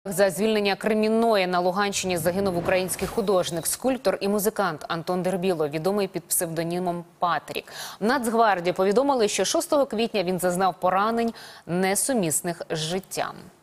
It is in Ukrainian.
За звільнення Кремінної на Луганщині загинув український художник, скульптор і музикант Антон Дербіло, відомий під псевдонімом Патрік. В Нацгвардії повідомили, що 6 квітня він зазнав поранень, несумісних з життям.